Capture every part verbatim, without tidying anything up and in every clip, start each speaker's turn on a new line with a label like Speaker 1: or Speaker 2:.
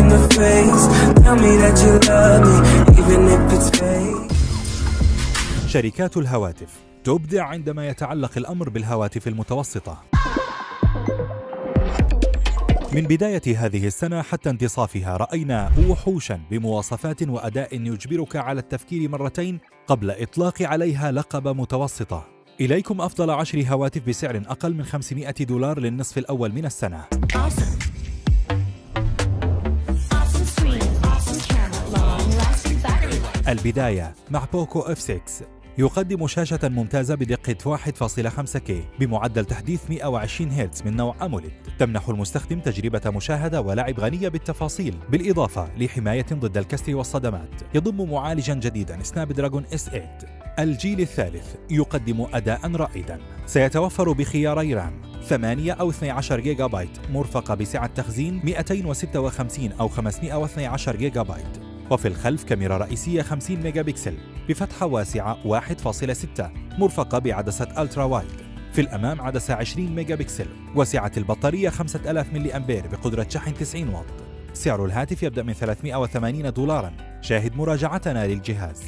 Speaker 1: in the face. Tell me that you love me, even if it's fake.
Speaker 2: شركات الهواتف تبدع عندما يتعلق الأمر بالهواتف المتوسطة. من بداية هذه السنة حتى انتصافها رأينا وحوشاً بمواصفات وأداء يجبرك على التفكير مرتين قبل إطلاق عليها لقب متوسطة. إليكم أفضل عشر هواتف بسعر أقل من خمسمائة دولار للنصف الأول من السنة. البداية مع بوكو إف ستة. يقدم شاشة ممتازة بدقة واحد فاصلة خمسة كي بمعدل تحديث مئة وعشرين هرتز من نوع أموليد، تمنح المستخدم تجربة مشاهدة ولعب غنية بالتفاصيل، بالإضافة لحماية ضد الكسر والصدمات. يضم معالجا جديدا سناب دراجون إس ثمانية الجيل الثالث، يقدم أداء رائدا. سيتوفر بخياري رام ثمانية أو اثني عشر جيجا بايت مرفقة بسعة تخزين مئتين وستة وخمسين أو خمسمائة واثني عشر جيجا بايت. وفي الخلف كاميرا رئيسية خمسين ميجا بكسل بفتحة واسعة واحد فاصلة ستة مرفقة بعدسة ألترا وايد. في الأمام عدسة عشرين ميجا بكسل، وسعة البطارية خمسة آلاف ملي أمبير بقدرة شحن تسعين واط. سعر الهاتف يبدأ من ثلاثمائة وثمانين دولارا. شاهد مراجعتنا للجهاز.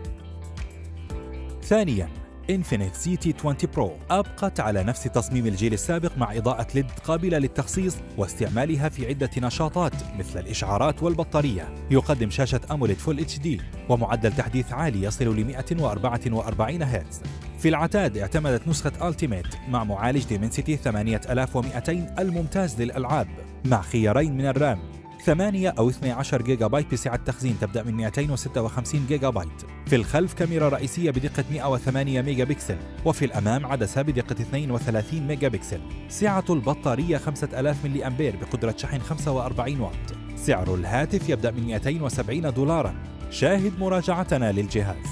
Speaker 2: ثانياً إنفينيكس سي تي عشرين برو أبقت على نفس تصميم الجيل السابق مع إضاءة ليد قابلة للتخصيص واستعمالها في عدة نشاطات مثل الإشعارات والبطارية. يقدم شاشة أموليد فول اتش دي ومعدل تحديث عالي يصل ل مئة وأربعة وأربعين هرتز. في العتاد اعتمدت نسخة ألتيميت مع معالج ديمنسيتي ثمانية آلاف ومئتين الممتاز للألعاب مع خيارين من الرام ثمانية أو اثني عشر جيجا بايت بسعة تخزين تبدأ من مئتين وستة وخمسين جيجا بايت. في الخلف كاميرا رئيسية بدقة مئة وثمانية ميجا بكسل، وفي الأمام عدسة بدقة اثنين وثلاثين ميجا بكسل. سعة البطارية خمسة آلاف ملي أمبير بقدرة شحن خمسة وأربعين واط. سعر الهاتف يبدأ من مئتين وسبعين دولارا. شاهد مراجعتنا للجهاز.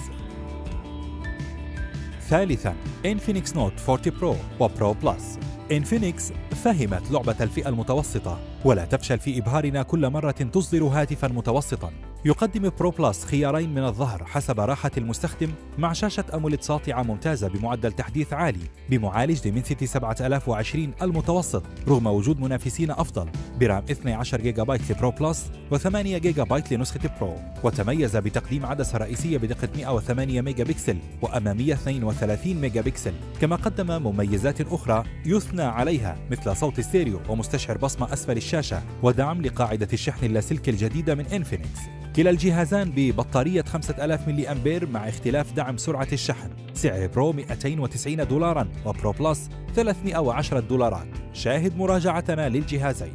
Speaker 2: ثالثاً إنفينيكس نوت أربعين برو وبرو بلس. إنفينيكس فهمت لعبة الفئة المتوسطة ولا تفشل في إبهارنا كل مرة تصدر هاتفاً متوسطاً. يقدم برو بلس خيارين من الظهر حسب راحة المستخدم مع شاشة أموليد ساطعة ممتازة بمعدل تحديث عالي بمعالج ديمنسيتي سبعة آلاف وعشرين المتوسط رغم وجود منافسين أفضل، برام اثني عشر جيجا بايت لبرو بلس وثمانية جيجا بايت لنسخة برو. وتميز بتقديم عدسة رئيسية بدقة مئة وثمانية ميجا بكسل وأمامية اثنين وثلاثين ميجا بكسل، كما قدم مميزات أخرى يثنى عليها مثل صوت ستيريو ومستشعر بصمة أسفل الشاشة ودعم لقاعدة الشحن اللاسلكي الجديدة من إنفينيكس. كلا الجهازان ببطارية خمسة آلاف ملي أمبير مع اختلاف دعم سرعة الشحن. سعر برو مئتين وتسعين دولارا وبرو بلس ثلاثمائة وعشرة دولارات. شاهد مراجعتنا للجهازين.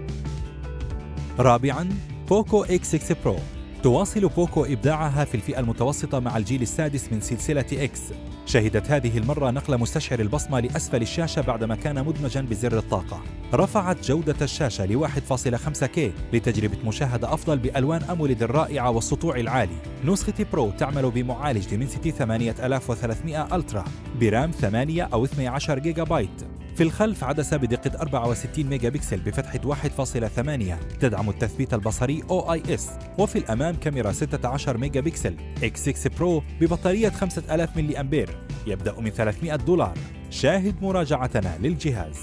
Speaker 2: رابعاً بوكو إكس ستة برو. تواصل بوكو إبداعها في الفئة المتوسطة مع الجيل السادس من سلسلة إكس. شهدت هذه المرة نقل مستشعر البصمة لأسفل الشاشة بعدما كان مدمجاً بزر الطاقة. رفعت جودة الشاشة ل واحد فاصلة خمسة كي لتجربة مشاهدة أفضل بألوان أموليد الرائعة والسطوع العالي. نسخة برو تعمل بمعالج ديمنسيتي ثمانية آلاف وثلاثمائة ألترا برام ثمانية أو اثني عشر جيجا بايت. في الخلف عدسة بدقة أربعة وستين ميجا بكسل بفتحة واحد فاصلة ثمانية تدعم التثبيت البصري أو آي إس، وفي الأمام كاميرا ستة عشر ميجا بكسل. إكس ستة برو ببطارية خمسة آلاف ملي أمبير يبدأ من ثلاثمائة دولار. شاهد مراجعتنا للجهاز.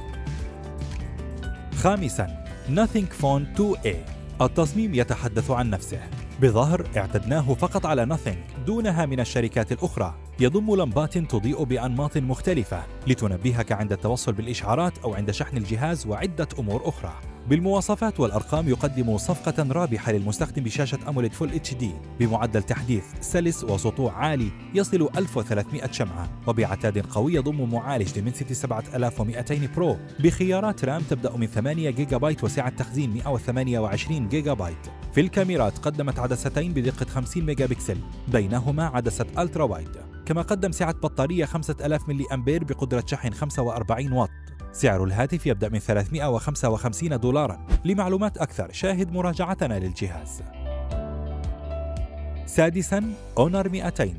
Speaker 2: خامساً ناثينج فون اثنين إيه. التصميم يتحدث عن نفسه. بظهر اعتدناه فقط على ناثينج دونها من الشركات الأخرى. يضم لمبات تضيء بأنماط مختلفة لتنبهك عند التوصل بالإشعارات أو عند شحن الجهاز وعدة أمور أخرى. بالمواصفات والأرقام يقدم صفقة رابحة للمستخدم بشاشة أموليد فول اتش دي بمعدل تحديث سلس وسطوع عالي يصل ألف وثلاثمائة شمعة، وبعتاد قوي يضم معالج ديمنسيتي سبعة آلاف ومئتين برو بخيارات رام تبدأ من ثمانية جيجا بايت وسعة تخزين مئة وثمانية وعشرين جيجا بايت. في الكاميرات قدمت عدستين بدقة خمسين ميجا بكسل بينهما عدسة ألترا وايد، كما قدم سعة بطارية خمسة آلاف ملي أمبير بقدرة شحن خمسة وأربعين واط. سعر الهاتف يبدأ من ثلاثمائة وخمسة وخمسين دولارا. لمعلومات أكثر شاهد مراجعتنا للجهاز. سادساً أونر مئتين.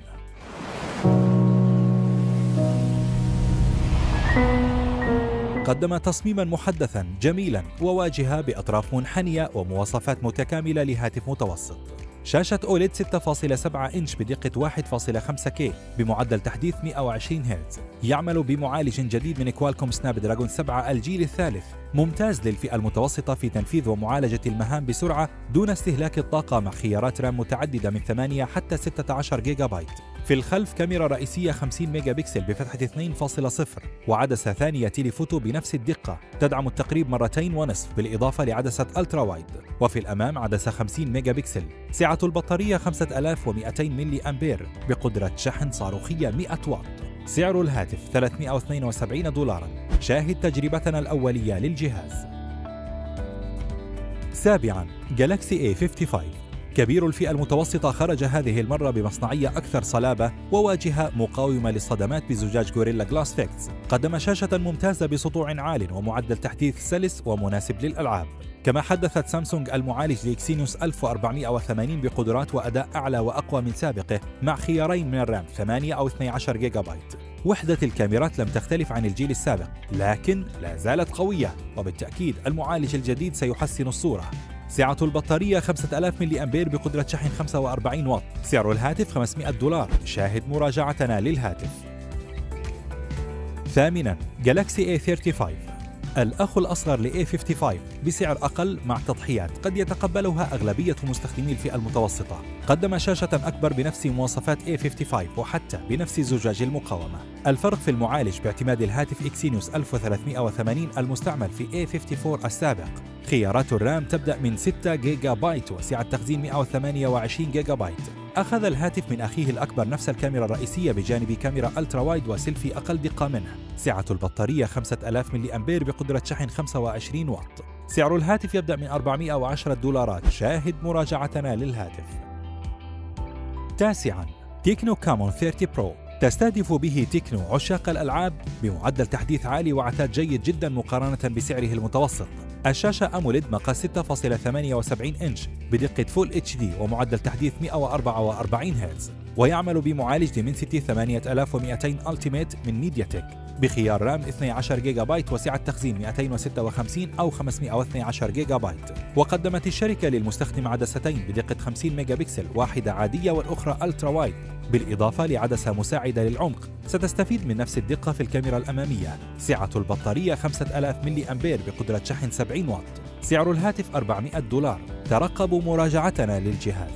Speaker 2: قدم تصميماً محدثاً جميلاً وواجهة بأطراف منحنية ومواصفات متكاملة لهاتف متوسط. شاشة أوليد ستة فاصلة سبعة إنش بدقة واحد فاصلة خمسة كي بمعدل تحديث مئة وعشرين هرتز، يعمل بمعالج جديد من كوالكوم سناب دراجون سبعة الجيل الثالث، ممتاز للفئة المتوسطة في تنفيذ ومعالجة المهام بسرعة دون استهلاك الطاقة، مع خيارات رام متعددة من ثمانية حتى ستة عشر جيجا بايت. في الخلف كاميرا رئيسية خمسين ميجا بكسل بفتحة اثنين فاصلة صفر، وعدسة ثانية تيليفوتو بنفس الدقة تدعم التقريب مرتين ونصف بالإضافة لعدسة ألترا وايد، وفي الأمام عدسة خمسين ميجا بكسل. سعة البطارية خمسة آلاف ومئتين ملي أمبير بقدرة شحن صاروخية مئة واط. سعر الهاتف ثلاثمئة واثنين وسبعين دولارا. شاهد تجربتنا الأولية للجهاز. سابعا جالاكسي إيه خمسة وخمسين. كبير الفئة المتوسطة خرج هذه المرة بمصنعية أكثر صلابة وواجهة مقاومة للصدمات بزجاج غوريلا جلاس فيكس. قدم شاشة ممتازة بسطوع عال ومعدل تحديث سلس ومناسب للألعاب. كما حدثت سامسونج المعالج لإكسينيوس ألف وأربعمئة وثمانين بقدرات وأداء أعلى وأقوى من سابقه، مع خيارين من الرام ثمانية أو اثني عشر جيجا بايت. وحدة الكاميرات لم تختلف عن الجيل السابق، لكن لا زالت قوية، وبالتأكيد المعالج الجديد سيحسن الصورة. سعة البطارية خمسة آلاف ملي أمبير بقدرة شحن خمسة وأربعين واط. سعر الهاتف خمسمئة دولار. شاهد مراجعتنا للهاتف. ثامنا جالاكسي إيه خمسة وثلاثين. الأخ الأصغر ل إيه خمسة وخمسين بسعر أقل مع تضحيات قد يتقبلها أغلبية مستخدمي الفئة المتوسطة. قدم شاشة أكبر بنفس مواصفات إيه خمسة وخمسين وحتى بنفس زجاج المقاومة. الفرق في المعالج باعتماد الهاتف إكسينيوس ألف وثلاثمئة وثمانين المستعمل في إيه خمسة وأربعين السابق. خيارات الرام تبدأ من ستة جيجا بايت وسعة تخزين مئة وثمانية وعشرين جيجا بايت. أخذ الهاتف من أخيه الأكبر نفس الكاميرا الرئيسية بجانب كاميرا ألترا وايد وسيلفي أقل دقة منه. سعة البطارية خمسة آلاف ملي أمبير بقدرة شحن خمسة وعشرين واط. سعر الهاتف يبدأ من أربعمئة وعشرة دولارات. شاهد مراجعتنا للهاتف. تاسعا تكنو كامون ثلاثين برو. تستهدف به تكنو عشاق الألعاب بمعدل تحديث عالي وعتاد جيد جدا مقارنة بسعره المتوسط. الشاشة أموليد مقاس ستة فاصلة ثمانية وسبعين إنش بدقة فول اتش دي ومعدل تحديث مئة وأربعة وأربعين هرتز، ويعمل بمعالج ديمنسيتي ثمانية آلاف ومئتين ألتيميت من ميديا تك بخيار رام اثني عشر جيجا بايت وسعة تخزين مئتين وستة وخمسين أو خمسمئة واثني عشر جيجا بايت. وقدمت الشركة للمستخدم عدستين بدقة خمسين ميجا بكسل، واحدة عادية والأخرى ألترا وايد، بالإضافة لعدسة مساعدة للعمق ستستفيد من نفس الدقة في الكاميرا الأمامية. سعة البطارية خمسة آلاف ملي أمبير بقدرة شحن سبعين واط. سعر الهاتف أربعمئة دولار. ترقبوا مراجعتنا للجهاز.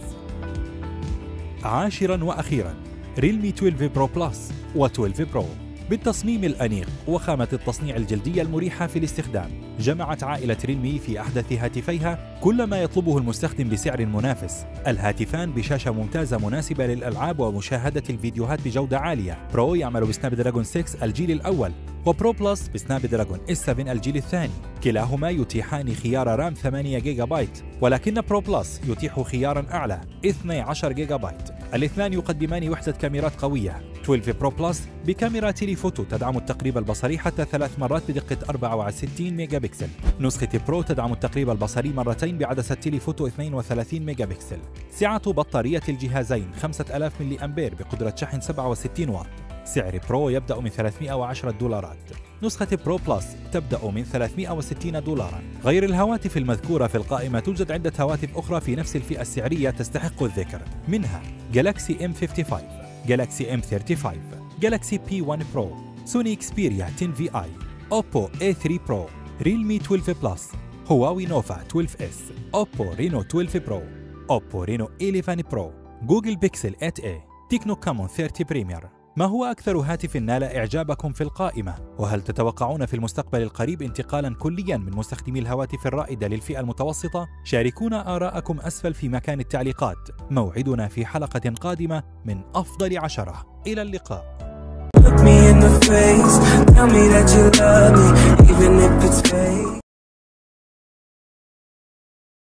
Speaker 2: عاشرا وأخيرا ريلمي اثنا عشر برو بلس و اثنا عشر برو. بالتصميم الأنيق وخامة التصنيع الجلدية المريحة في الاستخدام، جمعت عائلة ريلمي في أحدث هاتفيها كل ما يطلبه المستخدم بسعر منافس. الهاتفان بشاشة ممتازة مناسبة للألعاب ومشاهدة الفيديوهات بجودة عالية. برو يعمل بسناب دراجون ستة الجيل الأول، وبرو بلس بسناب دراجون إس سبعة الجيل الثاني. كلاهما يتيحان خيار رام ثمانية جيجا بايت، ولكن برو بلس يتيح خيارا أعلى اثني عشر جيجا بايت. الاثنان يقدمان وحدة كاميرات قوية. اثنا عشر برو بلس بكاميرا تيليفوتو تدعم التقريب البصري حتى ثلاث مرات بدقة أربعة وستين ميجا بكسل. نسخة برو تدعم التقريب البصري مرتين بعدسة تيليفوتو اثنين وثلاثين ميجا بكسل. سعة بطارية الجهازين خمسة آلاف ملي أمبير بقدرة شحن سبعة وستين واط. سعر برو يبدأ من ثلاثمئة وعشرة دولارات. نسخة برو بلس تبدأ من ثلاثمئة وستين دولارا. غير الهواتف المذكورة في القائمة توجد عدة هواتف أخرى في نفس الفئة السعرية تستحق الذكر، منها جالاكسي إم خمسة وخمسين، جالاكسي إم ثلاثين وخمسين، جالاكسي بي واحد برو، سوني إكسبيريا عشرة في آي، أوبو إيه ثلاثة برو، ريلمي اثنا عشر بلس، هواوي نوفا اثنا عشر إس، أوبو رينو اثنا عشر برو، أوبو رينو إحدى عشر برو، جوجل بيكسل ثمانية إيه، تكنو كامون ثلاثين بريمير. ما هو أكثر هاتف نال إعجابكم في القائمة؟ وهل تتوقعون في المستقبل القريب انتقالا كليا من مستخدمي الهواتف الرائدة للفئة المتوسطة؟ شاركونا آراءكم أسفل في مكان التعليقات. موعدنا في حلقة قادمة من أفضل عشرة. إلى اللقاء.